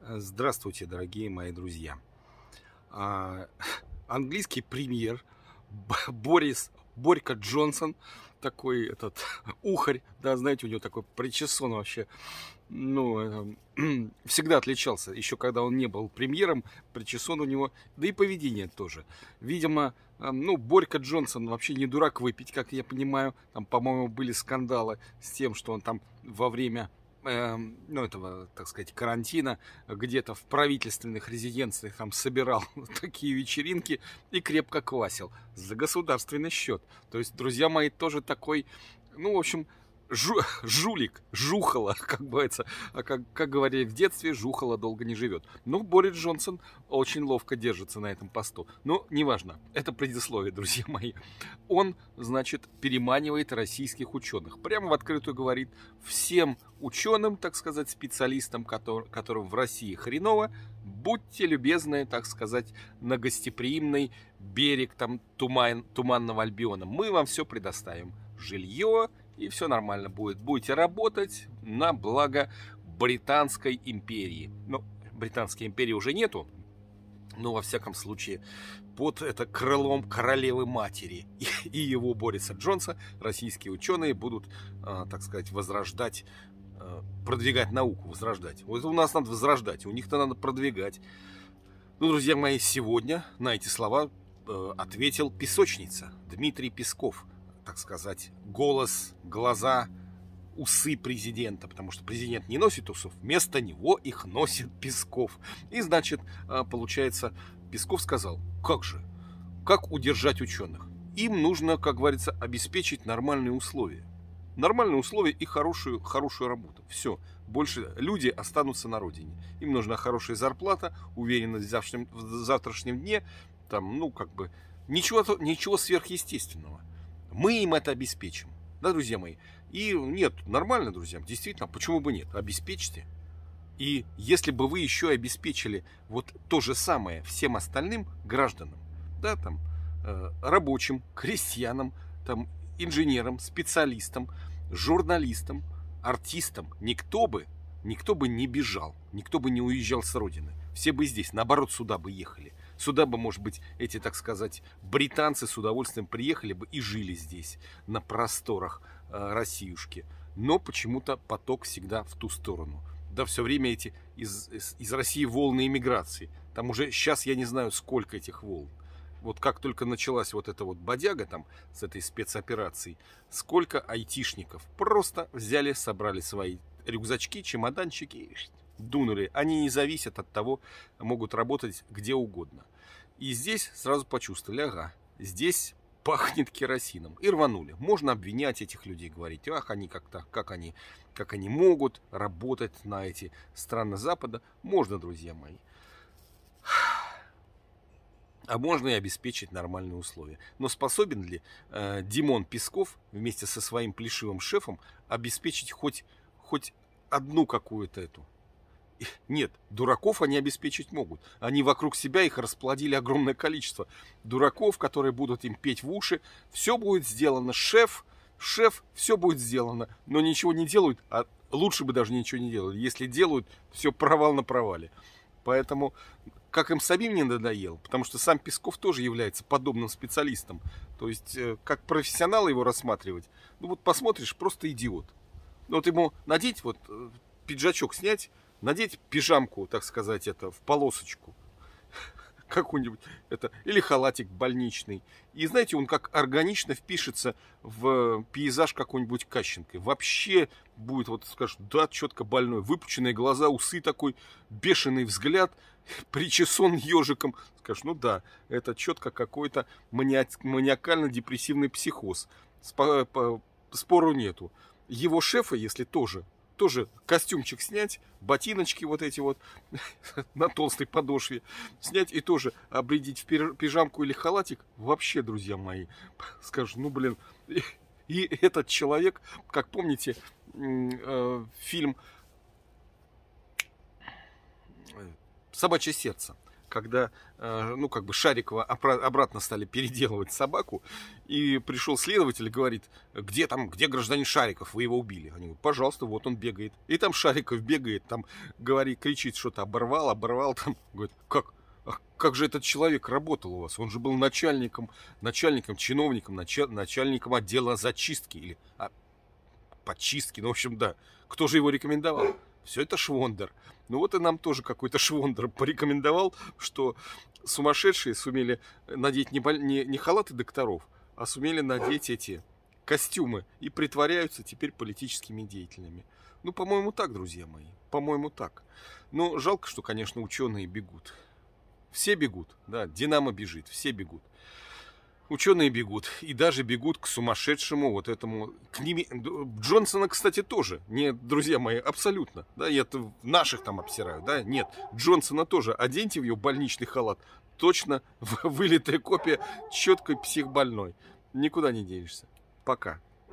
Здравствуйте, дорогие мои друзья. А, Английский премьер Борька Джонсон, такой этот ухарь, да, знаете, у него такой причесон вообще, ну, всегда отличался, еще когда он не был премьером, причесон у него, да и поведение тоже. Видимо, ну, Борька Джонсон вообще не дурак выпить, как я понимаю. Там, по-моему, были скандалы с тем, что он там во время ну, этого, так сказать, карантина, где-то в правительственных резиденциях там собирал такие вечеринки и крепко квасил за государственный счет. То есть, друзья мои, тоже такой, ну, в общем, жулик, жухало, как говорится, как говорили в детстве, жухало долго не живет. Но Борис Джонсон очень ловко держится на этом посту. Но неважно, это предисловие, друзья мои. Он, значит, переманивает российских ученых. Прямо в открытую говорит всем ученым, так сказать, специалистам, которым в России хреново, будьте любезны, так сказать, на гостеприимный берег там Туманного Альбиона. Мы вам все предоставим. Жилье, и все нормально будет. Будете работать на благо Британской империи. Ну, Британской империи уже нету, но во всяком случае под это крылом королевы матери и его Бориса Джонса российские ученые будут, так сказать, возрождать, продвигать науку, возрождать. Вот у нас надо возрождать, у них-то надо продвигать. Ну, друзья мои, сегодня на эти слова ответил песочница Дмитрий Песков. Так сказать, голос, глаза, усы президента, потому что президент не носит усов, вместо него их носит Песков. И, значит, получается, Песков сказал, как же, как удержать ученых? Им нужно, как говорится, обеспечить нормальные условия. Нормальные условия и хорошую работу. Все, больше люди останутся на родине. Им нужна хорошая зарплата, уверенность в завтрашнем дне, там, ну, как бы, ничего сверхъестественного. Мы им это обеспечим, да, друзья мои? И нет, нормально, друзья, действительно, почему бы нет? Обеспечьте. И если бы вы еще обеспечили вот то же самое всем остальным гражданам, да, там, рабочим, крестьянам, там, инженерам, специалистам, журналистам, артистам, никто бы не бежал, никто бы не уезжал с родины. Все бы здесь, наоборот, сюда бы ехали. Сюда бы, может быть, эти, так сказать, британцы с удовольствием приехали бы и жили здесь, на просторах Россиюшки. Но почему-то поток всегда в ту сторону. Да, все время эти из России волны иммиграции. Там уже сейчас я не знаю, сколько этих волн. Вот как только началась вот эта вот бодяга там с этой спецоперацией, сколько айтишников просто взяли, собрали свои рюкзачки, чемоданчики и дунули. Они не зависят от того, могут работать где угодно. И здесь сразу почувствовали, ага, здесь пахнет керосином. И рванули. Можно обвинять этих людей, говорить, ах, они как они могут работать на эти страны Запада. Можно, друзья мои. А можно и обеспечить нормальные условия. Но способен ли Димон Песков вместе со своим плешивым шефом обеспечить хоть одну какую-то эту? Нет, дураков они обеспечить могут. Они вокруг себя их расплодили огромное количество. Дураков, которые будут им петь в уши. Все будет сделано. Шеф, все будет сделано. Но ничего не делают, а лучше бы даже ничего не делали. Если делают, все провал на провале. Поэтому, как им самим не надоело, потому что сам Песков тоже является подобным специалистом. То есть, как профессионал его рассматривать, ну вот посмотришь, просто идиот. Вот ему надеть, вот пиджачок снять, надеть пижамку, так сказать, это в полосочку какую-нибудь, это, или халатик больничный. И знаете, он как органично впишется в пейзаж какой-нибудь Кащенко. Вообще будет, вот скажешь, да, четко больной, выпученные глаза, усы такой, бешеный взгляд, причесон ежиком. Скажешь, ну да, это четко какой-то маниакально-депрессивный психоз. Спору нету. Его шефа, если тоже костюмчик снять, ботиночки вот эти вот на толстой подошве снять и тоже обрядить в пижамку или халатик, вообще, друзья мои, скажешь, ну блин, и этот человек, как помните, фильм «Собачье сердце», когда, ну, как бы Шарикова обратно стали переделывать собаку, и пришел следователь и говорит: где гражданин Шариков, вы его убили? Они говорят: пожалуйста, вот он бегает. И там Шариков бегает, там кричит, что-то оборвал, там, говорит: как же этот человек работал у вас? Он же был начальником, чиновником, начальником отдела зачистки или подчистки, ну, в общем, да. Кто же его рекомендовал? Все это Швондер. Ну вот и нам тоже какой-то Швондер порекомендовал, что сумасшедшие сумели надеть не халаты докторов, а сумели надеть эти костюмы и притворяются теперь политическими деятелями. Ну, по-моему, так, друзья мои, по-моему, так. Но жалко, что, конечно, ученые бегут. Все бегут, да, Динамо бежит, все бегут. Ученые бегут, и даже бегут к сумасшедшему вот этому, к ними. Джонсона, кстати, тоже. Нет, друзья мои, абсолютно. Да, я наших там обсираю, да, нет. Джонсона тоже. Оденьте в ее больничный халат. Точно вылитая копия четкой психбольной. Никуда не денешься. Пока.